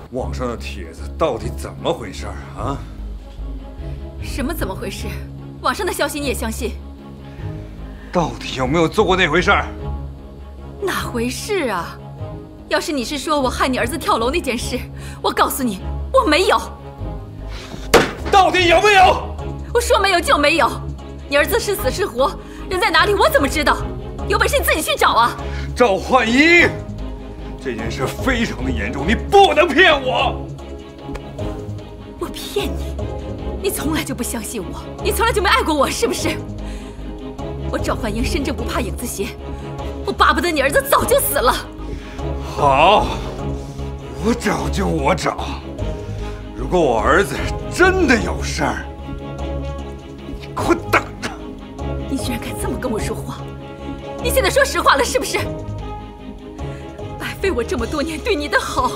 网上的帖子到底怎么回事啊？ 什么怎么回事？网上的消息你也相信？ 到底有没有做过那回事？ 哪回事啊？要是你是说我害你儿子跳楼那件事，我告诉你，我没有。 到底有没有？ 我说没有就没有。你儿子是死是活，人在哪里我怎么知道？有本事你自己去找啊！ 赵焕英，这件事非常的严重，你不能骗我。 我骗你？你从来就不相信我，你从来就没爱过我，是不是？我赵焕英身正不怕影子斜，我巴不得你儿子早就死了。 好，我找就我找。如果我儿子真的有事儿，你给我等着！ 你居然敢这么跟我说话！你现在说实话了是不是？白费我这么多年对你的好。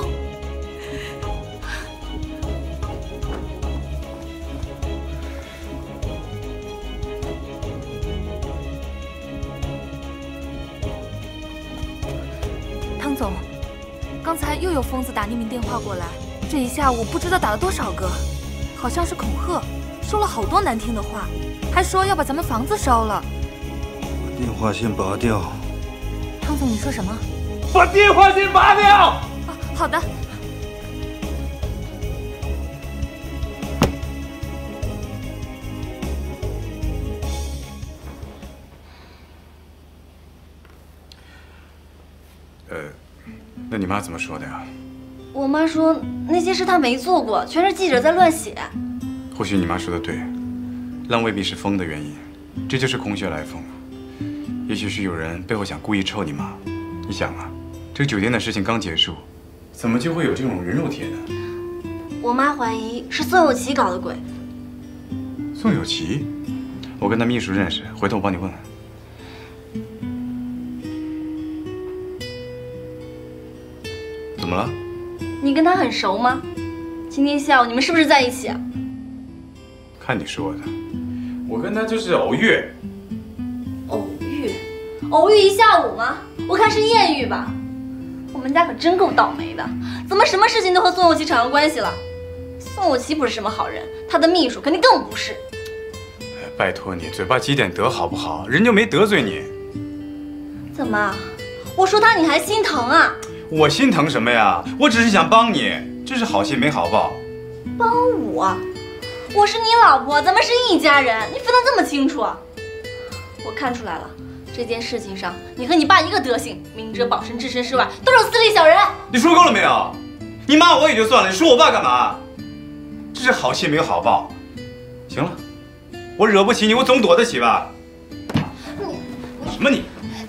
汤总，刚才又有疯子打匿名电话过来，这一下午不知道打了多少个，好像是恐吓，说了好多难听的话，还说要把咱们房子烧了。 把电话线拔掉。 汤总，你说什么？ 把电话线拔掉！ 啊，好的。 那你妈怎么说的呀？ 我妈说那些事她没做过，全是记者在乱写。 或许你妈说的对，浪未必是疯的原因，这就是空穴来风。也许是有人背后想故意臭你妈。你想啊，这个酒店的事情刚结束，怎么就会有这种人肉帖呢？ 我妈怀疑是宋有奇搞的鬼。 宋有奇，我跟他秘书认识，回头我帮你问问。怎么了？ 你跟他很熟吗？今天下午你们是不是在一起啊？ 看你说的，我跟他就是偶遇。 偶遇？偶遇一下午吗？我看是艳遇吧。我们家可真够倒霉的，怎么什么事情都和宋有奇扯上关系了？宋有奇不是什么好人，他的秘书肯定更不是。 拜托你，嘴巴积点德好不好？人就没得罪你。 怎么？我说他你还心疼啊？ 我心疼什么呀？我只是想帮你，这是好心没好报。 帮我？我是你老婆，咱们是一家人，你分得这么清楚？我看出来了，这件事情上你和你爸一个德行，明哲保身，置身事外，都是私利小人。 你说够了没有？你骂我也就算了，你说我爸干嘛？这是好心没有好报。行了，我惹不起你，我总躲得起吧？什么你？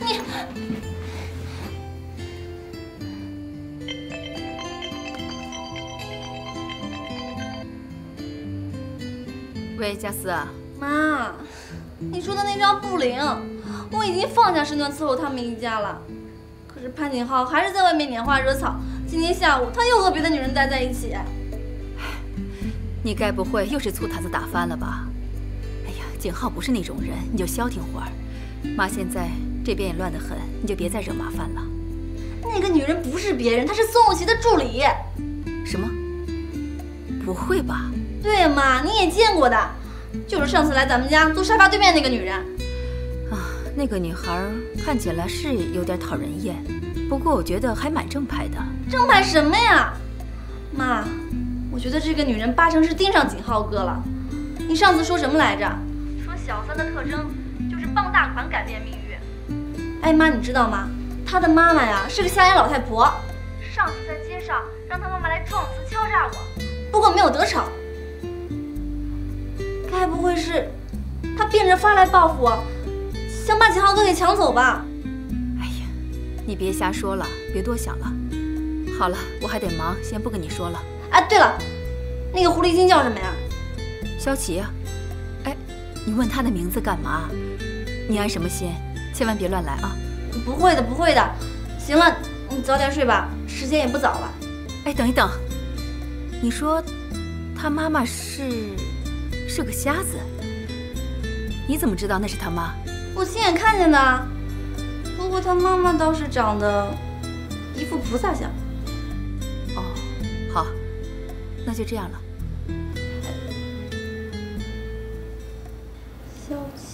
喂，佳思， 妈，你说的那张不灵，我已经放下身段伺候他们一家了。可是潘景浩还是在外面拈花惹草，今天下午他又和别的女人待在一起。 你该不会又是醋坛子打翻了吧？哎呀，景浩不是那种人，你就消停会儿。妈现在这边也乱得很，你就别再惹麻烦了。 那个女人不是别人，她是宋有奇的助理。 什么？不会吧？ 对嘛，你也见过的，就是上次来咱们家坐沙发对面那个女人。 啊，那个女孩看起来是有点讨人厌，不过我觉得还蛮正派的。 正派什么呀？妈，我觉得这个女人八成是盯上景浩哥了。你上次说什么来着？说小三的特征就是傍大款改变命运。哎妈，你知道吗？她的妈妈呀是个瞎眼老太婆。上次在街上让她妈妈来撞瓷敲诈我，不过没有得逞。该不会是她变着法来报复我，想把景浩哥给抢走吧？ 哎呀，你别瞎说了，别多想了。好了，我还得忙，先不跟你说了。 哎，对了，那个狐狸精叫什么呀？ 萧琪啊。哎，你问他的名字干嘛？你安什么心？千万别乱来啊！ 不会的，不会的。行了，你早点睡吧，时间也不早了。 哎，等一等，你说他妈妈是个瞎子，你怎么知道那是他妈？ 我亲眼看见的。不过他妈妈倒是长得一副菩萨像。 哦，好。 那就这样了。 消气。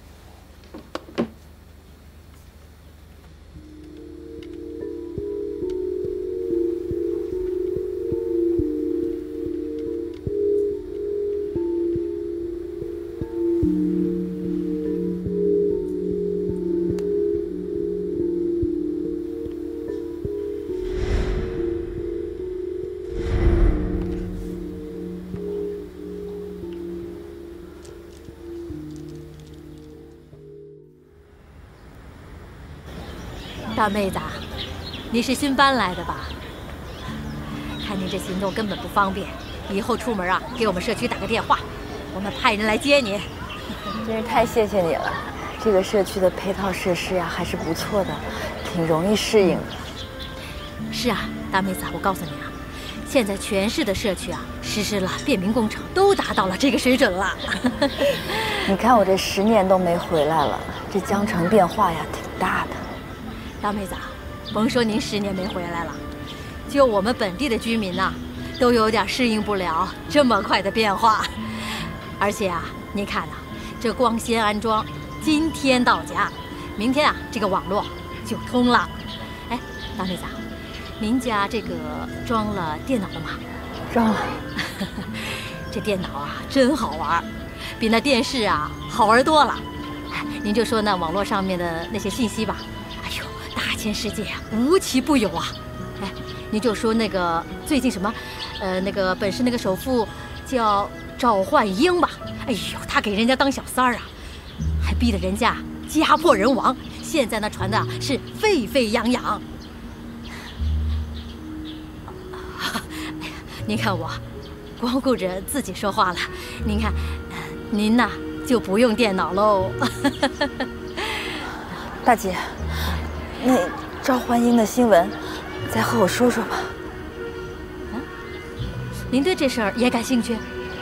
大妹子，你是新搬来的吧？看你这行动根本不方便，以后出门啊，给我们社区打个电话，我们派人来接你。 真是太谢谢你了，这个社区的配套设施呀还是不错的，挺容易适应的。 是啊，大妹子，我告诉你啊，现在全市的社区啊实施了便民工程，都达到了这个水准了。 你看我这10年都没回来了，这江城变化呀挺大的。 大妹子，甭说您10年没回来了，就我们本地的居民呐，都有点适应不了这么快的变化。而且啊，您看呐，这光纤安装，今天到家，明天啊，这个网络就通了。哎，大妹子，您家这个装了电脑了吗？ 装了。 这电脑啊，真好玩，比那电视啊好玩多了。您就说那网络上面的那些信息吧。大千世界啊，无奇不有啊！哎，你就说那个最近什么，那个本市那个首富叫赵焕英吧？哎呦，他给人家当小三儿啊，还逼得人家家破人亡。现在那传的是沸沸扬扬。哎呀，您看我，光顾着自己说话了。您看，您呐就不用电脑喽。 大姐。那赵焕英的新闻，再和我说说吧。 啊，您对这事儿也感兴趣？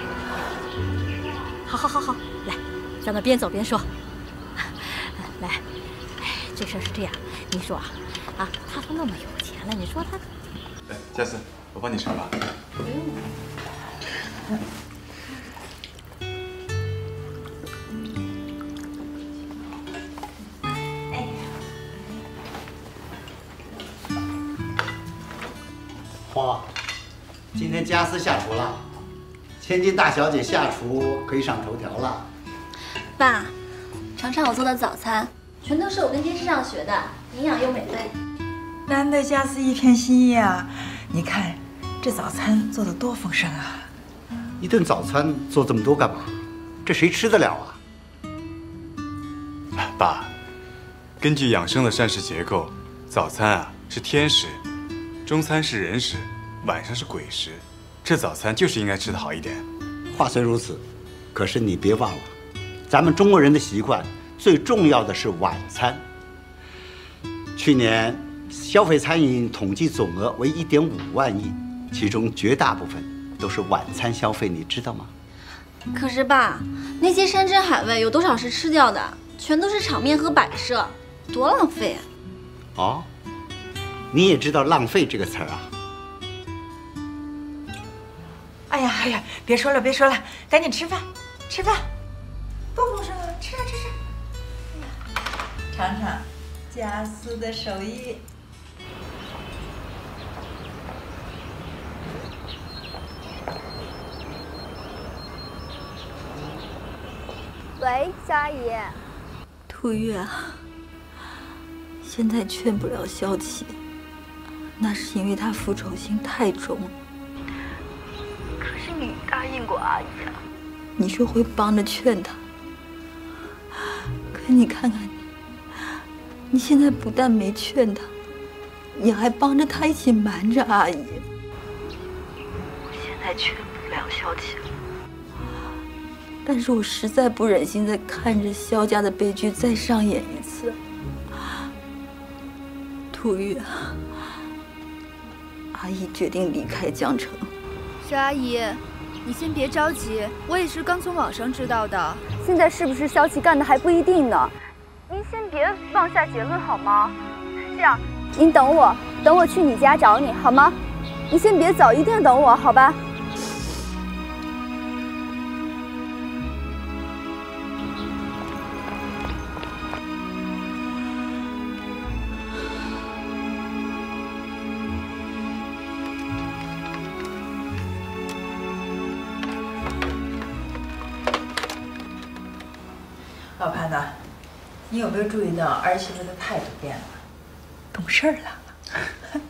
好，来，咱们边走边说。来，哎，这事儿是这样，你说啊，他都那么有钱了，你说他…… 来，佳思，我帮你盛吧。 不用了。 花，今天佳思下厨了，千金大小姐下厨可以上头条了。 爸，尝尝我做的早餐，全都是我跟电视上学的，营养又美味。 难得佳思一片心意啊！你看这早餐做的多丰盛啊！ 一顿早餐做这么多干嘛？这谁吃得了啊？ 爸，根据养生的膳食结构，早餐啊是天食。中餐是人食，晚上是鬼食，这早餐就是应该吃得好一点。 话虽如此，可是你别忘了，咱们中国人的习惯最重要的是晚餐。去年消费餐饮统计总额为1.5万亿，其中绝大部分都是晚餐消费，你知道吗？ 可是爸，那些山珍海味有多少是吃掉的？全都是场面和摆设，多浪费啊！ 哦。你也知道浪费这个词儿啊？ 哎呀，别说了，赶紧吃饭，不丰盛了，吃。尝尝佳思的手艺。 喂，肖阿姨。 兔月啊，现在劝不了萧琪。那是因为他复仇心太重了。可是你答应过阿姨啊，你说会帮着劝他。可你看看你现在不但没劝他，你还帮着他一起瞒着阿姨。我现在劝不了萧琪了，但是我实在不忍心再看着萧家的悲剧再上演一次。兔月。阿姨决定离开江城。 肖阿姨，你先别着急，我也是刚从网上知道的。 现在是不是萧琪干的还不一定呢？您先别妄下结论好吗？这样，您等我去你家找你好吗？您先别走，一定要等我，好吧？ 呢，你有没有注意到儿媳妇的态度变了，懂事儿了？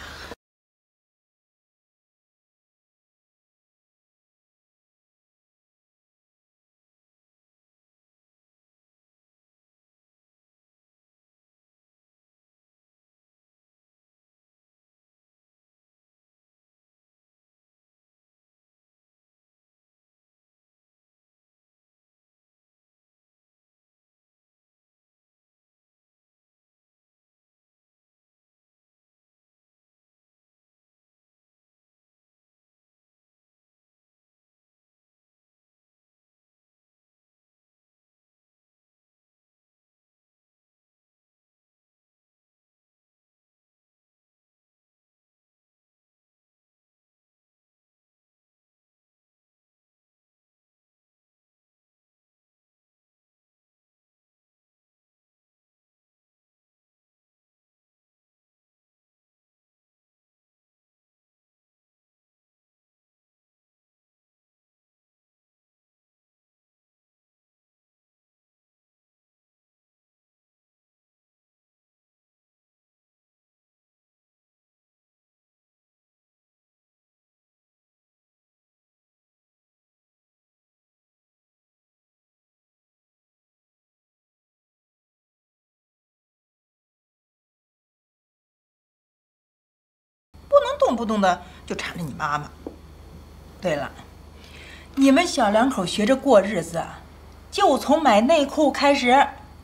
不能动不动的就缠着你妈妈。对了，你们小两口学着过日子，就从买内裤开始。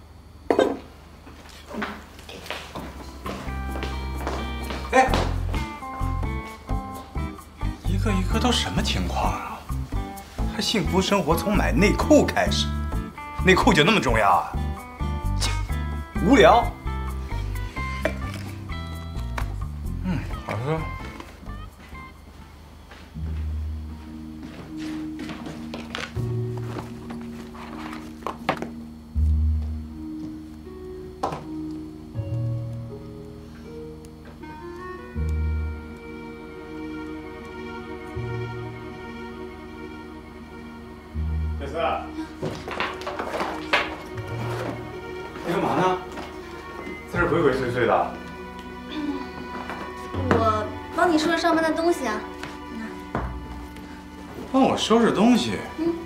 哎，一个一个都什么情况啊？还幸福生活从买内裤开始？内裤就那么重要啊？切，无聊。好喝。小四，你干嘛呢？在这鬼鬼祟祟的。 我帮你收拾上班的东西啊。 帮我收拾东西？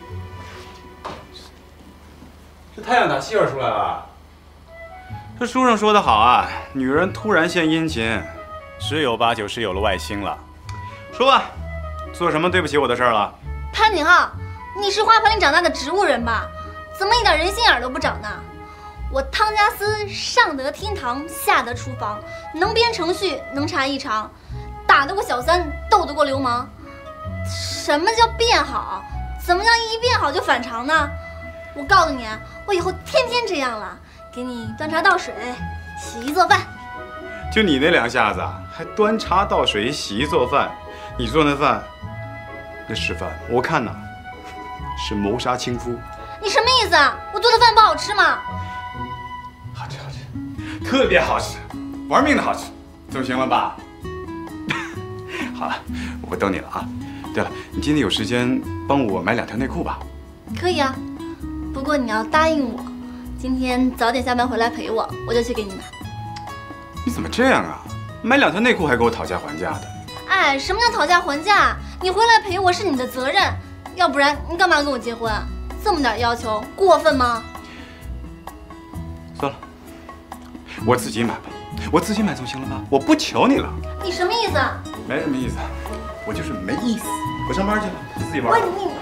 这太阳打西边出来了。这书上说的好啊，女人突然献殷勤，十有八九是有了外星了。说吧，做什么对不起我的事儿了？ 潘景浩，你是花盆里长大的植物人吧？怎么一点人心眼都不长呢？我汤家司上得厅堂，下得厨房，能编程序，能查异常，打得过小三，斗得过流氓。什么叫变好？怎么叫一变好就反常呢？我告诉你，我以后天天这样了，给你端茶倒水，洗衣做饭。 就你那两下子，还端茶倒水、洗衣做饭，你做那饭，那是饭，我看呐，是谋杀亲夫。 你什么意思啊？我做的饭不好吃吗？ 好吃，好吃，特别好吃，玩命的好吃，总行了吧？好了，我不逗你了啊。对了，你今天有时间帮我买2条内裤吧？ 可以啊，不过你要答应我，今天早点下班回来陪我，我就去给你买。 你怎么这样啊？买2条内裤还给我讨价还价的？ 哎，什么叫讨价还价？你回来陪我是你的责任，要不然你干嘛跟我结婚？这么点要求，过分吗？算了， 我自己买吧，我自己买总行了吧？我不求你了。 你什么意思啊？ 没什么意思，我就是没意思。我上班去了，你自己玩。 喂，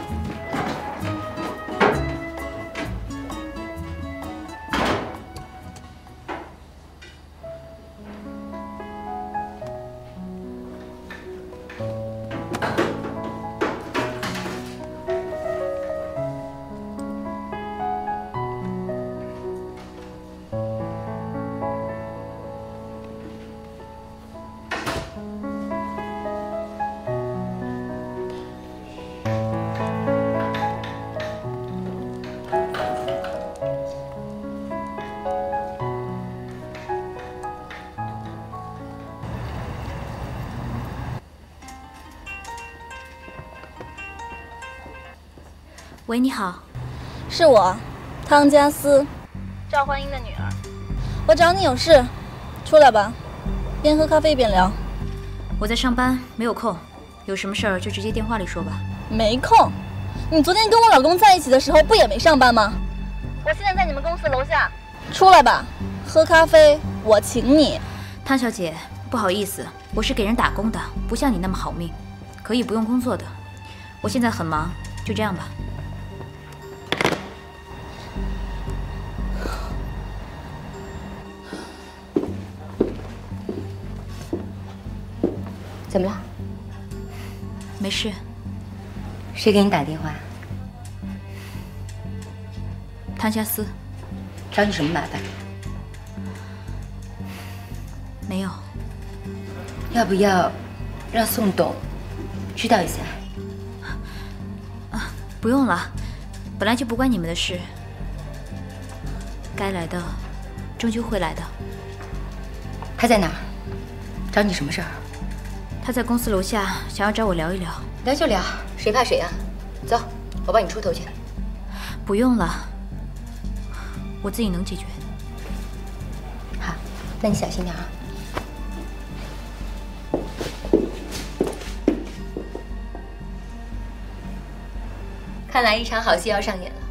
喂，你好， 是我，汤家司。 赵焕英的女儿。我找你有事，出来吧，边喝咖啡边聊。 我在上班，没有空，有什么事儿就直接电话里说吧。 没空？你昨天跟我老公在一起的时候不也没上班吗？我现在在你们公司楼下，出来吧，喝咖啡，我请你。 汤小姐，不好意思，我是给人打工的，不像你那么好命，可以不用工作的。我现在很忙，就这样吧。 怎么了？ 没事。 谁给你打电话？ 汤家思。 找你什么麻烦？ 没有。 要不要让宋董知道一下？ 啊，不用了，本来就不关你们的事。该来的终究会来的。 他在哪儿？找你什么事儿？ 他在公司楼下，想要找我聊一聊。 聊就聊，谁怕谁啊？走，我帮你出头去。 不用了，我自己能解决。 好，那你小心点啊。看来一场好戏要上演了。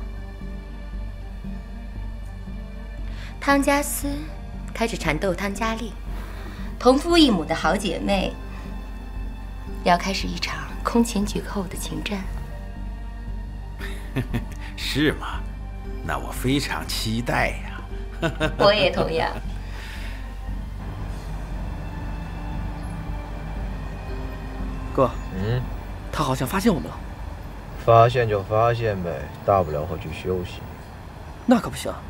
汤家思开始缠斗汤佳丽，同父异母的好姐妹要开始一场空前绝后的情战。 是吗？那我非常期待呀。 我也同样。 哥，他好像发现我们了。 发现就发现呗，大不了回去休息。 那可不行。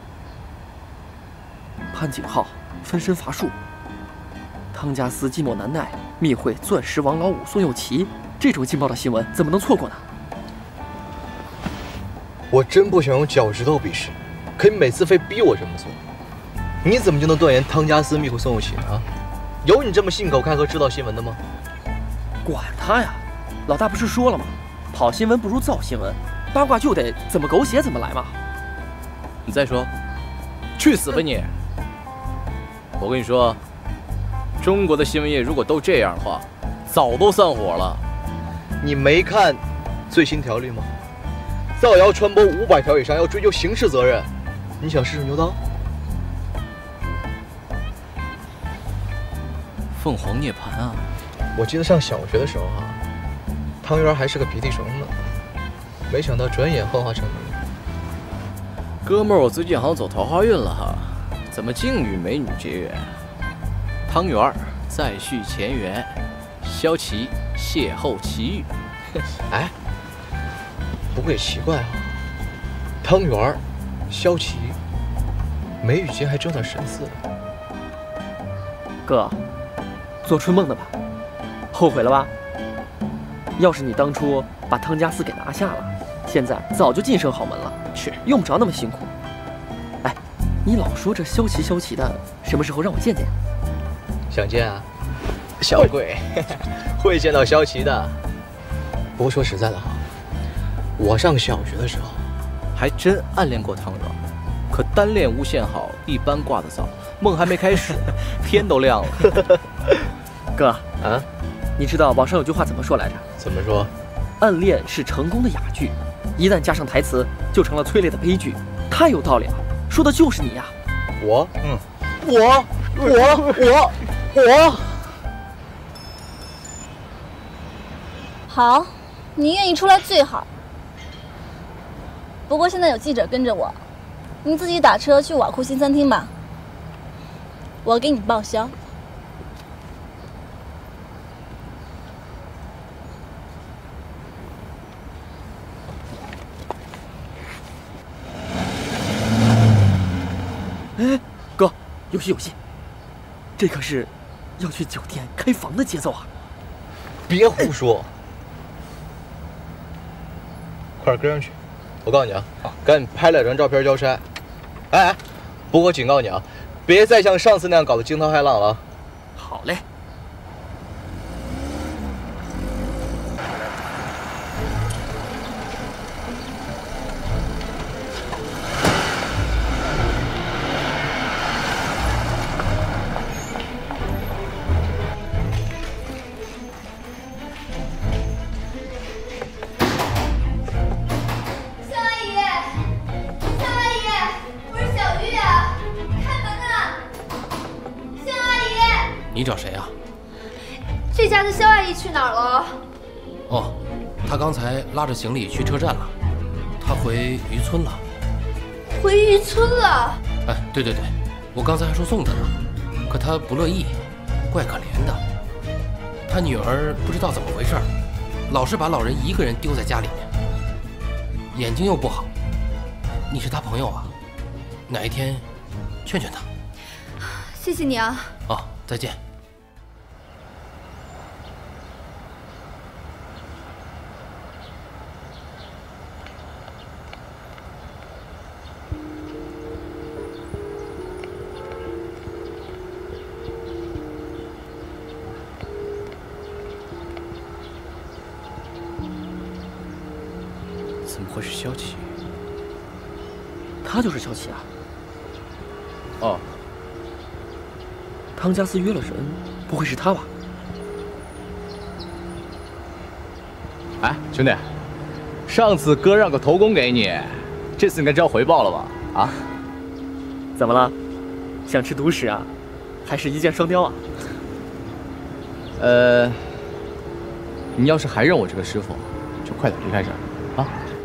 潘景浩分身乏术，汤家思寂寞难耐，密会钻石王老五宋又奇，这种劲爆的新闻怎么能错过呢？ 我真不想用脚趾头比试，可你每次非逼我这么做，你怎么就能断言汤家思密会宋又奇呢？有你这么信口开河制造新闻的吗？ 管他呀，老大不是说了吗？跑新闻不如造新闻，八卦就得怎么狗血怎么来嘛。 你再说，去死吧你！我跟你说，中国的新闻业如果都这样的话，早都散伙了。 你没看最新条例吗？造谣传播500条以上要追究刑事责任。你想试试牛刀？ 凤凰涅槃啊！ 我记得上小学的时候啊，汤圆还是个鼻涕虫呢，没想到转眼幻化成你。 哥们儿，我最近好像走桃花运了哈，怎么净与美女结缘？汤圆儿再续前缘，萧琪邂逅奇遇。 哎，不过也奇怪啊，汤圆儿、萧琪，眉宇间还沾点神似。 哥，做春梦的吧？后悔了吧？要是你当初把汤家思给拿下了，现在早就晋升豪门了，去用不着那么辛苦。哎，你老说这萧琪的，什么时候让我见见？ 想见啊，小贵会见到萧琪的。不过说实在的哈，我上小学的时候还真暗恋过汤圆，可单恋无限好，一般挂得早，梦还没开始，天都亮了。 哥啊，你知道网上有句话怎么说来着？ 怎么说？ 暗恋是成功的哑剧，一旦加上台词，就成了催泪的悲剧。太有道理了，说的就是你呀！ 我， 我。 好，你愿意出来最好。不过现在有记者跟着我，你自己打车去瓦库新餐厅吧，我给你报销。 哎，哥，有戏！这可是要去酒店开房的节奏啊！ 别胡说，快点跟上去！我告诉你啊，赶紧拍2张照片交差。哎，不过警告你啊，别再像上次那样搞得惊涛骇浪了。 好嘞。 你找谁啊？ 这家的肖阿姨去哪儿了？ 哦，她刚才拉着行李去车站了，她回渔村了。 回渔村了？ 哎，对对对，我刚才还说送她呢，可她不乐意，怪可怜的。她女儿不知道怎么回事，老是把老人一个人丢在家里面，眼睛又不好。你是她朋友啊？哪一天劝劝她。 谢谢你啊。 哦，再见。 怎么会是萧琪？ 他就是萧琪啊！ 哦， 汤家寺约了人，不会是他吧？ 哎，兄弟，上次哥让个头功给你，这次应该知道回报了吧？啊？ 怎么了？想吃独食啊？还是一箭双雕啊？ 你要是还认我这个师傅，就快点离开这儿啊！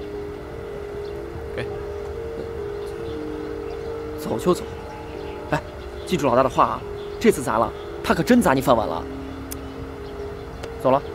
给， 走就走。哎，记住老大的话啊，这次砸了，他可真砸你饭碗了。走了。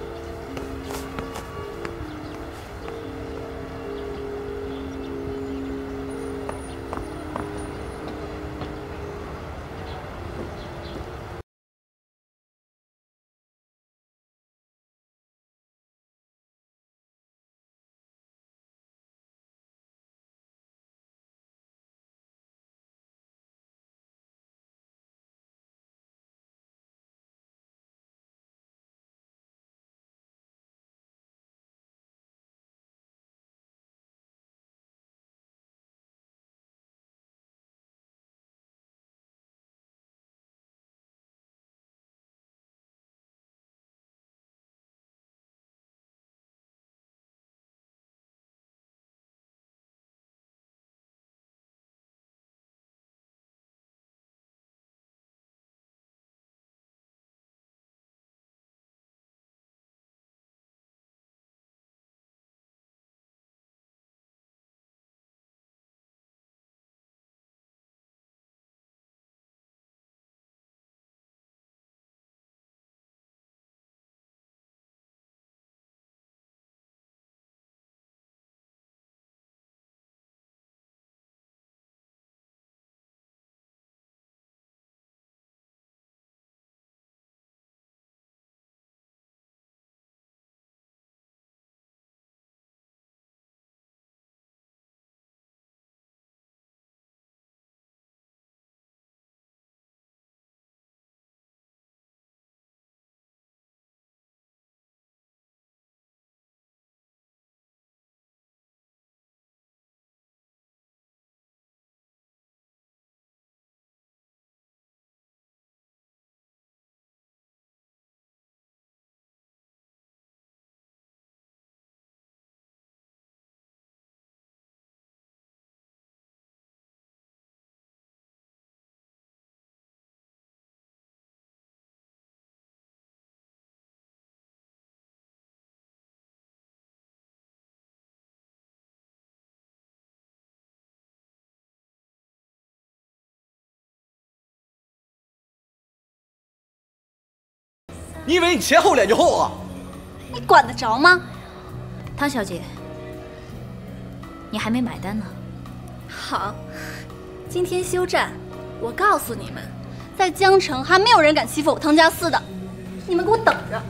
你以为你钱厚脸就厚啊？ 你管得着吗？ 汤小姐，你还没买单呢。 好，今天休战，我告诉你们，在江城还没有人敢欺负我汤家寺的，你们给我等着。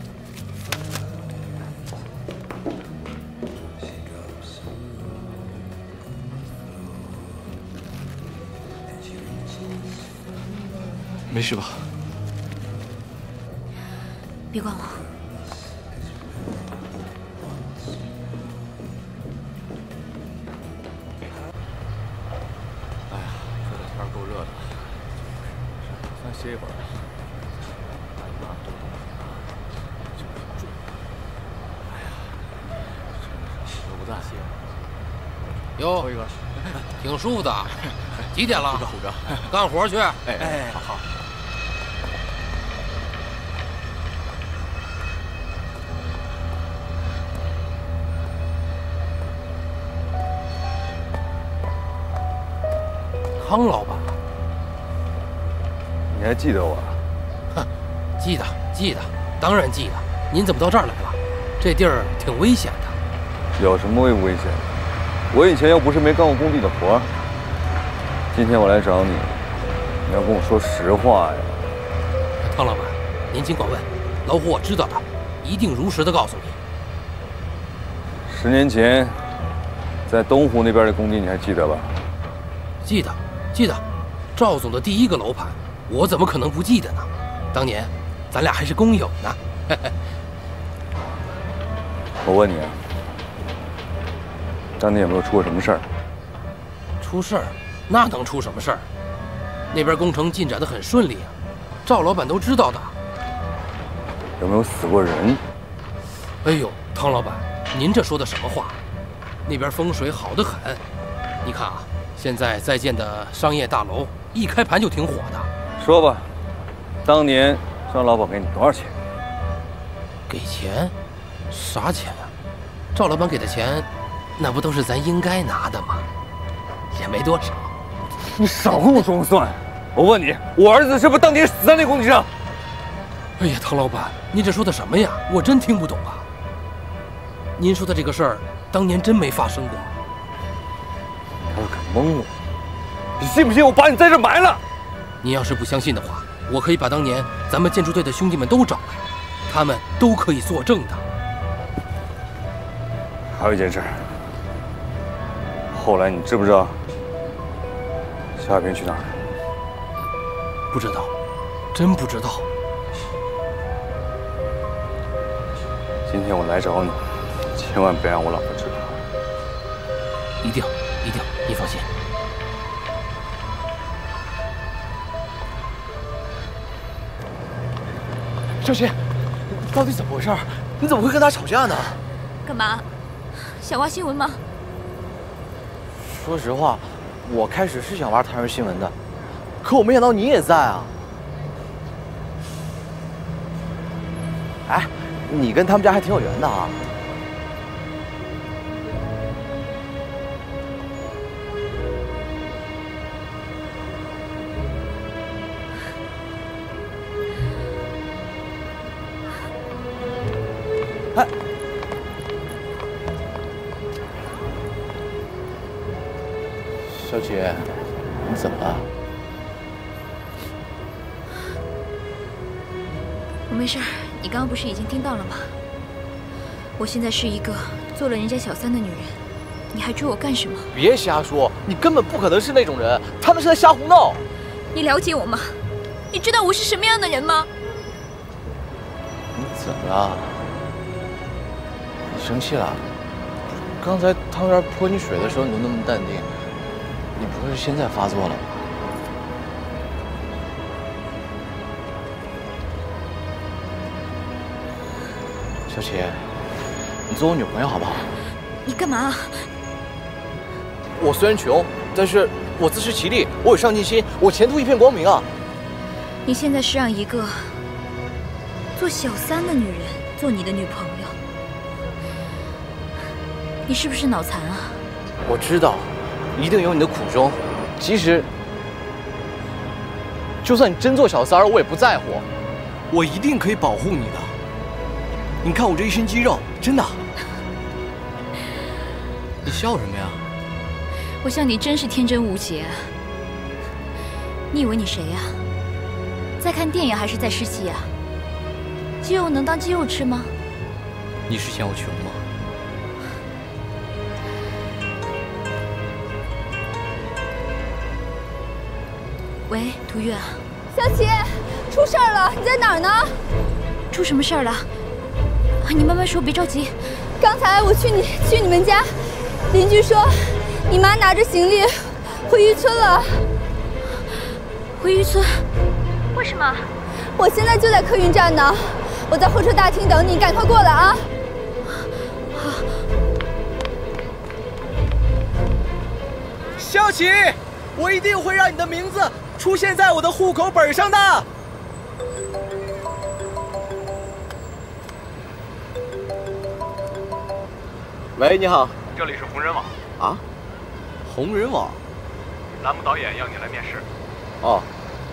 没事吧？ 别管我。 哎呀，这个天够热的，咱歇一会儿。哎呀妈，哎呀，我不在。 哟， 抽一个， 挺舒服的。几点了？ 虎哥， 干活去。 哎，好好。 汤老板。 你还记得我？ 哼，记得，当然记得。您怎么到这儿来了？这地儿挺危险的。 有什么危不危险？我以前又不是没干过工地的活。今天我来找你，你要跟我说实话呀。 汤老板，您尽管问，老虎我知道的，一定如实的告诉你。 10年前，在东湖那边的工地，你还记得吧？ 记得，赵总的第一个楼盘，我怎么可能不记得呢？当年，咱俩还是工友呢。 我问你啊，当年有没有出过什么事儿？ 出事儿？那能出什么事儿？那边工程进展得很顺利啊，赵老板都知道的。 有没有死过人？ 哎呦，汤老板，您这说的什么话？那边风水好得很。你看啊，现在在建的商业大楼，一开盘就挺火的。 说吧，当年张老板给你多少钱？ 给钱？啥钱啊？赵老板给的钱，那不都是咱应该拿的吗？也没多少。 你少跟我装蒜！我问你，我儿子是不是当年死在那工地上？ 哎呀，汤老板，您这说的什么呀？我真听不懂啊。您说的这个事儿，当年真没发生过。 他敢蒙我，你信不信我把你在这埋了？ 您要是不相信的话，我可以把当年咱们建筑队的兄弟们都找来，他们都可以作证的。 还有一件事，后来你知不知道夏小平去哪儿了？ 不知道，真不知道。 今天我来找你，千万别让我老婆知道。 一定，你放心。 小琪，到底怎么回事？你怎么会跟他吵架呢？ 干嘛？想挖新闻吗？ 说实话，我开始是想挖他人新闻的，可我没想到你也在啊。哎，你跟他们家还挺有缘的啊。哎，小姐，你怎么了？ 我没事儿，你刚刚不是已经听到了吗？我现在是一个做了人家小三的女人，你还追我干什么？ 别瞎说，你根本不可能是那种人，他们是在瞎胡闹。 你了解我吗？你知道我是什么样的人吗？ 你怎么了？你生气了？刚才汤圆泼你水的时候你都那么淡定，你不会是现在发作了吧？小琪，你做我女朋友好不好？ 你干嘛？ 我虽然穷，但是我自食其力，我有上进心，我前途一片光明啊！ 你现在是让一个做小三的女人做你的女朋友，你是不是脑残啊？ 我知道，一定有你的苦衷。其实，就算你真做小三儿，我也不在乎，我一定可以保护你的。你看我这一身肌肉，真的。 你笑什么呀？ 我想你真是天真无邪啊！你以为你谁呀？在看电影还是在试戏啊？鸡肉能当鸡肉吃吗？ 你是嫌我穷吗？ 喂，涂月啊。 小琪，出事儿了，你在哪儿呢？ 出什么事儿了？你慢慢说，别着急。 刚才我去你们家，邻居说你妈拿着行李回渔村了。 回渔村？为什么？ 我现在就在客运站呢，我在候车大厅等你，赶快过来啊！ 好。 萧琪，我一定会让你的名字出现在我的户口本上的。喂，你好， 这里是红人网啊，红人网， 栏目导演要你来面试。 哦。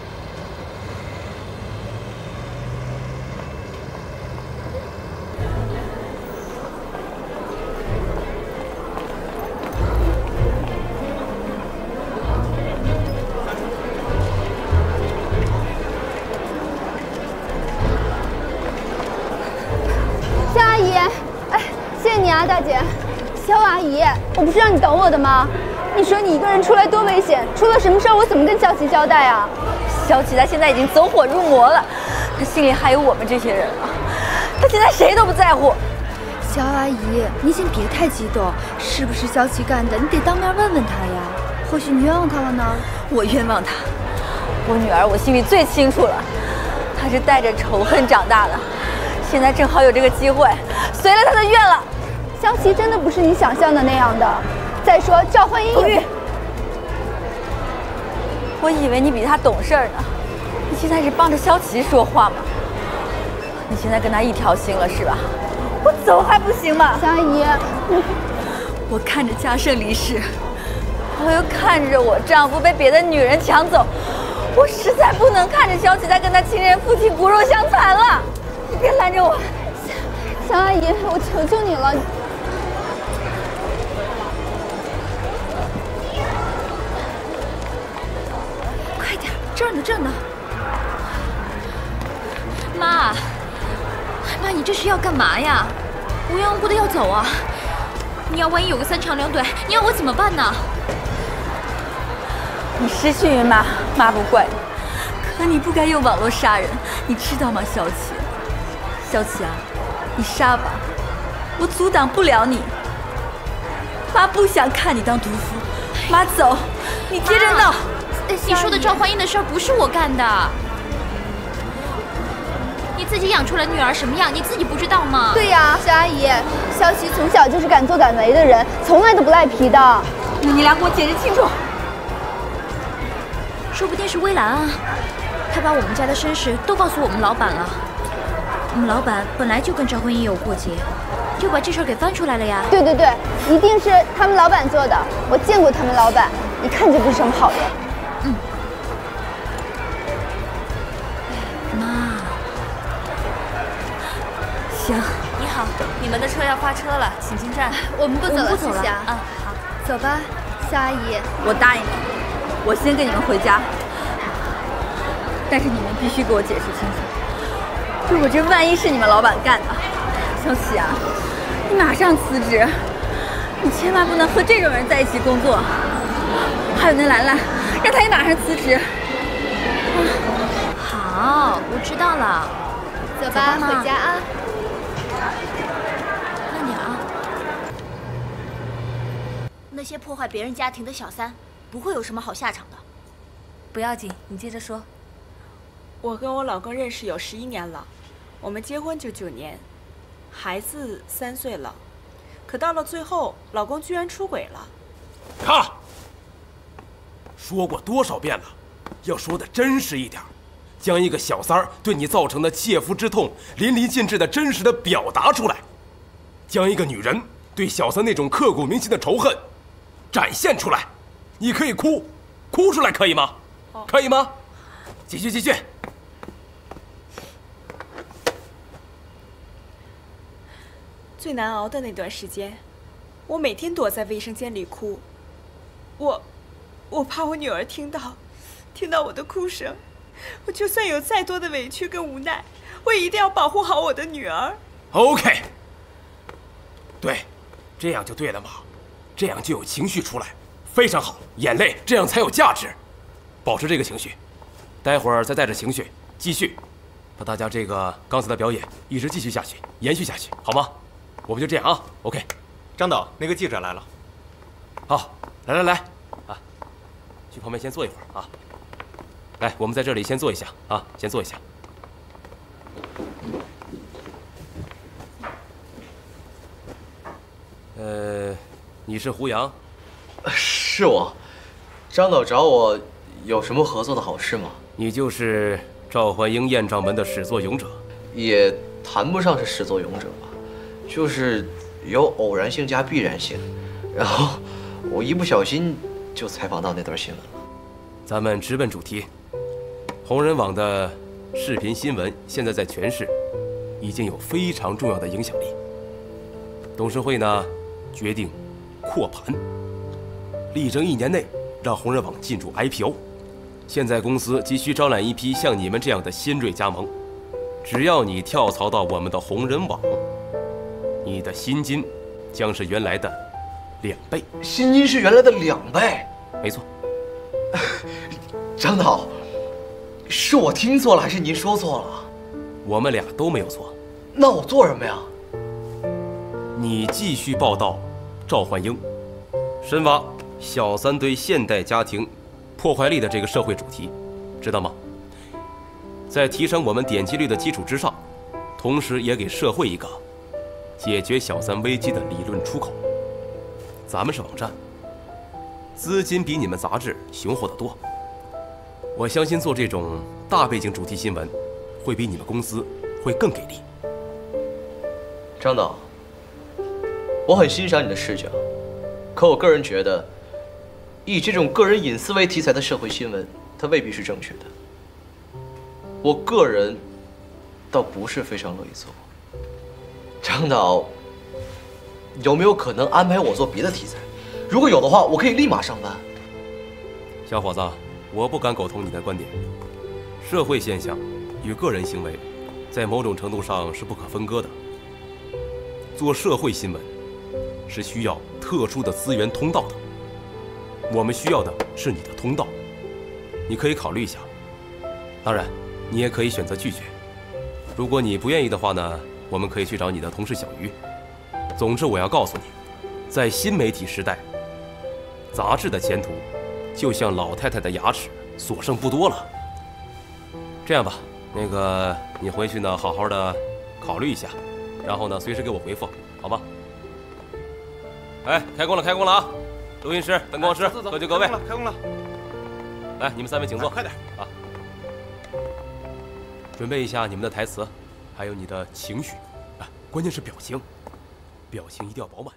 肖阿姨，哎，谢谢你啊，大姐。肖阿姨，我不是让你等我的吗？你说你一个人出来多危险，出了什么事儿我怎么跟肖琪交代啊？ 肖琪他现在已经走火入魔了，他心里还有我们这些人啊，他现在谁都不在乎。 肖阿姨，你先别太激动，是不是肖琪干的？你得当面问问他呀，或许你冤枉他了呢。 我冤枉他，我女儿我心里最清楚了，她是带着仇恨长大的，现在正好有这个机会，随了她的愿了。 肖琪真的不是你想象的那样的。再说赵焕英也…… 我以为你比他懂事呢，你现在是帮着肖琪说话吗？你现在跟他一条心了是吧？我走还不行吗？ 肖阿姨， 我看着嘉盛离世，我又看着我丈夫被别的女人抢走，我实在不能看着肖琪在跟他亲人父亲骨肉相残了。你别拦着我， 肖阿姨，我求求你了。 这儿呢，这儿呢。妈，妈，你这是要干嘛呀？无缘无故的要走啊？你要万一有个三长两短，你要我怎么办呢？ 你失信于妈，妈不怪你，可你不该用网络杀人，你知道吗，肖琪？肖琪啊，你杀吧，我阻挡不了你。妈不想看你当毒妇，妈走，你接着闹。 你说的赵焕英的事儿不是我干的，你自己养出来女儿什么样，你自己不知道吗？ 对呀，肖阿姨，肖琪从小就是敢作敢为的人，从来都不赖皮的。 你俩给我解释清楚。 说不定是薇兰啊，她把我们家的身世都告诉我们老板了。我们老板本来就跟赵焕英有过节，就把这事儿给翻出来了呀。 对对对，一定是他们老板做的，我见过他们老板，一看就不是什么好人。 妈， 行， 你好，你们的车要发车了，请进站。 我们不走了， 谢谢啊。 好，走吧，肖阿姨。 我答应你，我先跟你们回家，但是你们必须给我解释清楚，如果这万一是你们老板干的，肖琪啊，你马上辞职，你千万不能和这种人在一起工作。还有那兰兰，让她也马上辞职。 好，我知道了。 走吧，回家啊。 慢点啊。那些破坏别人家庭的小三，不会有什么好下场的。 不要紧，你接着说。 我跟我老公认识有11年了，我们结婚就9年，孩子3岁了，可到了最后，老公居然出轨了。 看，说过多少遍了，要说的真实一点，将一个小三儿对你造成的切肤之痛淋漓尽致的真实的表达出来，将一个女人对小三那种刻骨铭心的仇恨展现出来。你可以哭出来，可以吗？可以吗？继续。 最难熬的那段时间，我每天躲在卫生间里哭。我怕我女儿听到我的哭声，我就算有再多的委屈跟无奈，我一定要保护好我的女儿。 OK， 对，这样就对了嘛，这样就有情绪出来，非常好，眼泪这样才有价值。保持这个情绪，待会儿再带着情绪继续，把大家这个刚才的表演一直继续下去，延续下去，好吗？我们就这样啊 ，OK。 张导，那个记者来了。 好，来啊，去旁边先坐一会儿啊。来，我们在这里先坐一下啊，先坐一下。你是胡杨？ 是我。张导找我，有什么合作的好事吗？ 你就是赵焕英艳照门的始作俑者？ 也谈不上是始作俑者吧，就是有偶然性加必然性。然后我一不小心就采访到那段新闻了。 咱们直奔主题。红人网的视频新闻现在在全市已经有非常重要的影响力。董事会呢决定扩盘，力争1年内让红人网进驻 IPO。现在公司急需招揽一批像你们这样的新锐加盟，只要你跳槽到我们的红人网，你的薪金将是原来的2倍。 薪金是原来的2倍？ 没错。 张导，是我听错了还是您说错了？ 我们俩都没有错。 那我做什么呀？ 你继续报道赵焕英，深挖小三对现代家庭破坏力的这个社会主题，知道吗？在提升我们点击率的基础之上，同时也给社会一个解决小三危机的理论出口。咱们是网站，资金比你们杂志雄厚得多。我相信做这种大背景主题新闻，会比你们公司会更给力。 张导，我很欣赏你的视角，可我个人觉得，以这种个人隐私为题材的社会新闻，它未必是正确的。我个人倒不是非常乐意做。张导，有没有可能安排我做别的题材？如果有的话，我可以立马上班。 小伙子，我不敢苟同你的观点。社会现象与个人行为，在某种程度上是不可分割的。做社会新闻是需要特殊的资源通道的，我们需要的是你的通道，你可以考虑一下。当然，你也可以选择拒绝。如果你不愿意的话呢，我们可以去找你的同事小鱼。总之，我要告诉你，在新媒体时代，杂志的前途就像老太太的牙齿，所剩不多了。这样吧，你回去呢，好好的考虑一下，然后呢，随时给我回复，好吗？哎，开工了啊！录音师、灯光师，各就各位。 开工了。 来，你们3位请坐。 快点啊！准备一下你们的台词，还有你的情绪，啊，关键是表情，表情一定要饱满。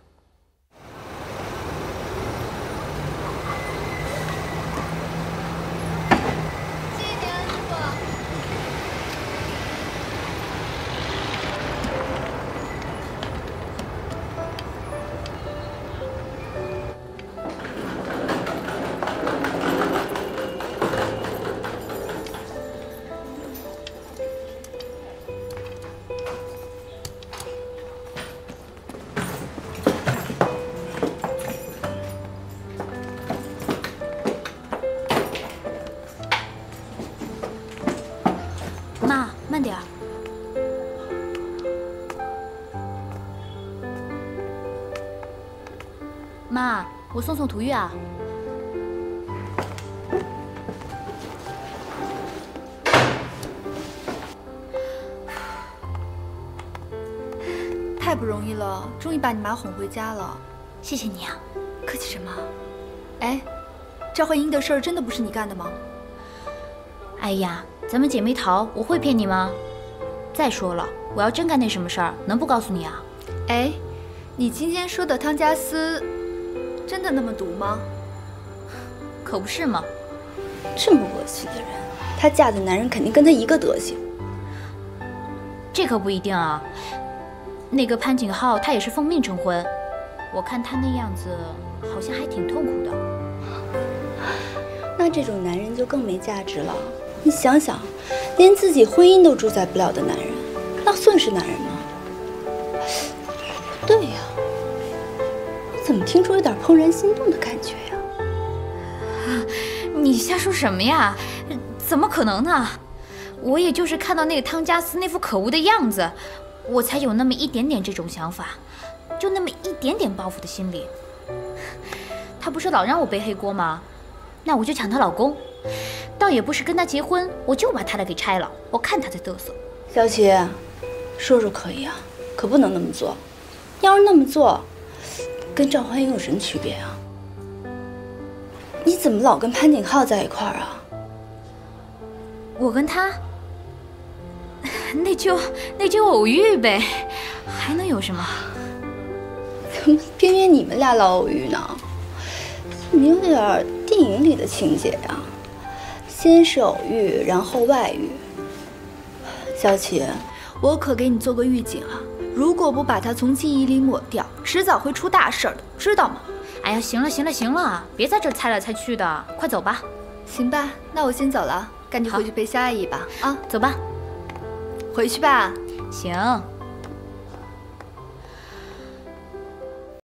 慢点儿。妈，我送涂玉啊。 太不容易了，终于把你妈哄回家了。 谢谢你啊。 客气什么？哎，赵焕英的事儿真的不是你干的吗？ 哎呀，咱们姐妹淘，我会骗你吗？再说了，我要真干那什么事儿，能不告诉你啊？ 哎，你今天说的汤加斯，真的那么毒吗？ 可不是嘛。 这么恶心的人，她嫁的男人肯定跟她一个德行。 这可不一定啊。那个潘景浩，他也是奉命成婚，我看他那样子，好像还挺痛苦的。 那这种男人就更没价值了。你想想，连自己婚姻都主宰不了的男人，那算是男人吗？对呀，我怎么听出有点怦然心动的感觉呀？ 你瞎说什么呀？怎么可能呢？我也就是看到那个汤加斯那副可恶的样子，我才有那么一点点这种想法，就那么一点点报复的心理。他不是老让我背黑锅吗？那我就抢她老公，倒也不是跟他结婚，我就把他俩给拆了，我看他在嘚瑟。 小琪，说说可以啊，可不能那么做。要是那么做，跟赵焕英有什么区别啊？你怎么老跟潘景浩在一块儿啊？ 我跟他，那就偶遇呗，还能有什么？ 怎么偏偏你们俩老偶遇呢？怎么有点电影里的情节呀？ 先是偶遇，然后外遇。小琪，我可给你做个预警啊！如果不把他从记忆里抹掉，迟早会出大事的，知道吗？ 哎呀，行了行了行了，别在这儿猜来猜去的，快走吧。 行吧，那我先走了，赶紧回去陪肖阿姨吧。啊， 走吧。 回去吧。 行。